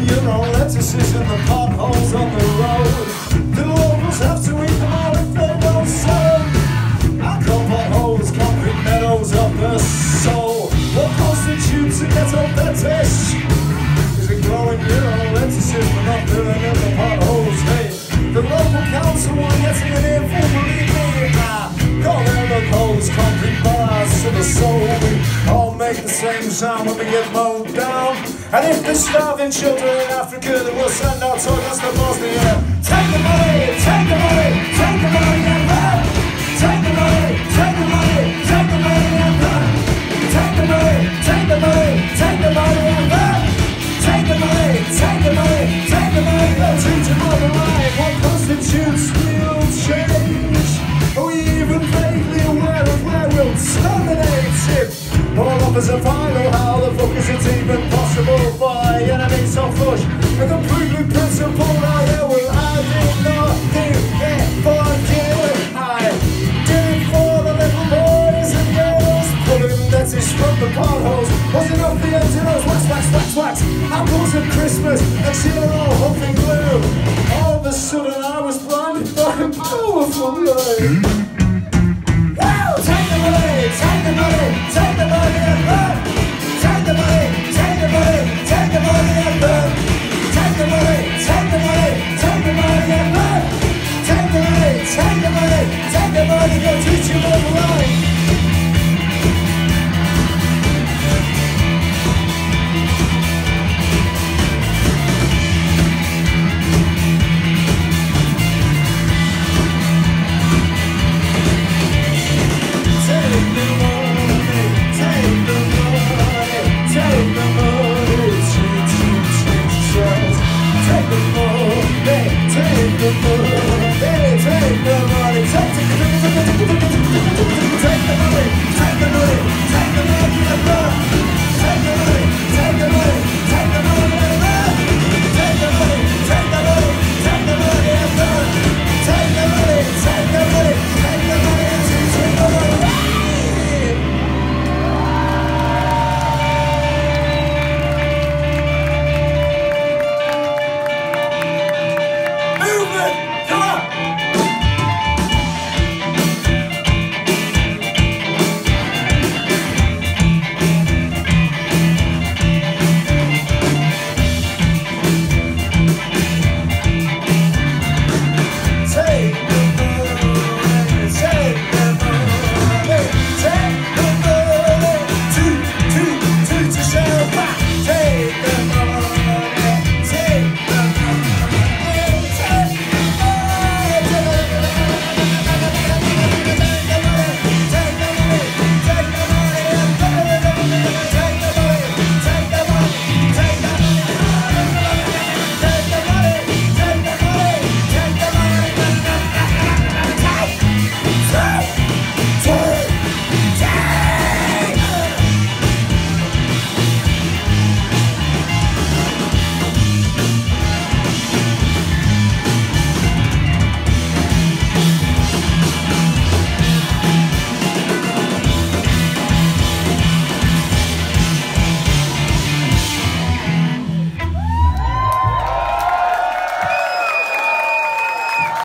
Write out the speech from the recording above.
you know, lettuces in the potholes on the road. The locals have to eat them all if they don't sow. I call potholes concrete meadows of the soul. What constitutes a ghetto fetish? Is it growing, you know, lettuces but not filling in the potholes? Hey, the local council are getting an earful, believe me. Call them lugholes, concrete bollards to the soul. We all make the same sound when we get mowed down. And if there's starving children in Africa, then we'll send our toilets to Bosnia. Take the money, take the money, take the money and run. Take the money, take the money, take the money and run. Take the money, take the money, take the money and run. Take the money, take the money, take the money. They'll teach them all the right. What constitutes real change? Are we even vaguely aware of where we'll terminate it? All offers are final, how the fuck is it even possible by enemies so flush? And completely principled, now there will I did nothing for you. I did it for the little boys and girls, pulling lettuce from the potholes. Was enough the empty nose, wax, wax, wax, wax. Apples at Christmas, and see they're all humping glue. All of a sudden I was blinded by a powerful light. Take the money, take the money, take the money and run. Take the money, take the money, take the money and run. Take the money, take the money, take the money and run. Take the money, take the money, take the money, go teach you all the line.